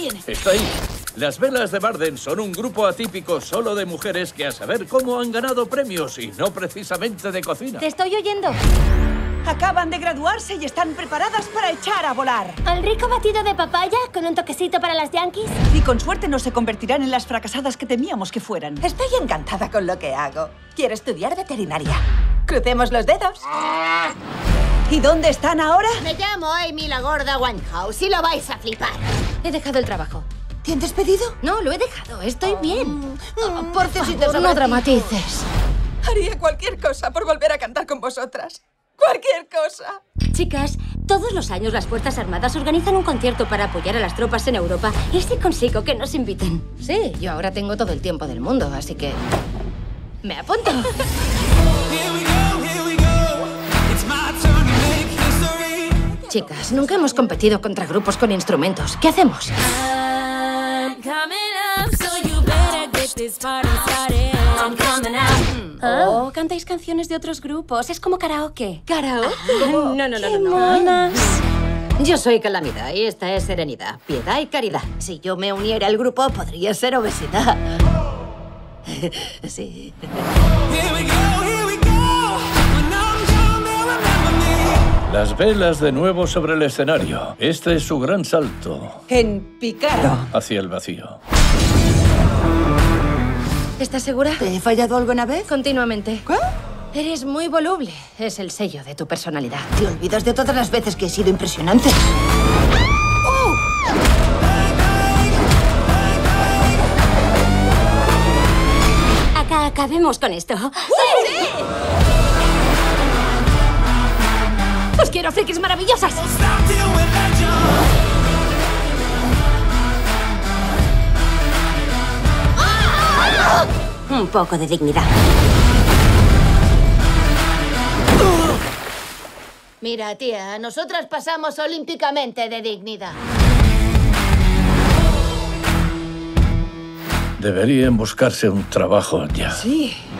viene. Está ahí. Las Velas de Barden son un grupo atípico solo de mujeres que a saber cómo han ganado premios y no precisamente de cocina. Te estoy oyendo. Acaban de graduarse y están preparadas para echar a volar. ¿Al rico batido de papaya con un toquecito para las yankees? Y con suerte no se convertirán en las fracasadas que temíamos que fueran. Estoy encantada con lo que hago. Quiero estudiar veterinaria. Crucemos los dedos. ¿Y dónde están ahora? Me llamo Amy la gorda Winehouse y lo vais a flipar. He dejado el trabajo. ¿Te han despedido? No, lo he dejado. Estoy bien. Por favor, No dramatices. Haría cualquier cosa por volver a cantar con vosotras. Cualquier cosa. Chicas, todos los años las Fuerzas Armadas organizan un concierto para apoyar a las tropas en Europa. ¿Y si consigo que nos inviten? Sí, yo ahora tengo todo el tiempo del mundo, así que... me apunto. Chicas, nunca hemos competido contra grupos con instrumentos. ¿Qué hacemos? Oh, cantáis canciones de otros grupos. Es como karaoke. ¿Karaoke? No. Monas. Yo soy Calamidad y esta es Serenidad, Piedad y Caridad. Si yo me uniera al grupo, podría ser obesidad. Sí. Las Velas de nuevo sobre el escenario. Este es su gran salto En picado. hacia el vacío. ¿Estás segura? ¿Te he fallado alguna vez? Continuamente. ¿Qué? Eres muy voluble. Es el sello de tu personalidad. Te olvidas de todas las veces que he sido impresionante. Acabemos con esto. ¡Sí! ¡Os quiero, frikis maravillosas! Un poco de dignidad. Mira, tía, nosotras pasamos olímpicamente de dignidad. Deberían buscarse un trabajo ya. Sí.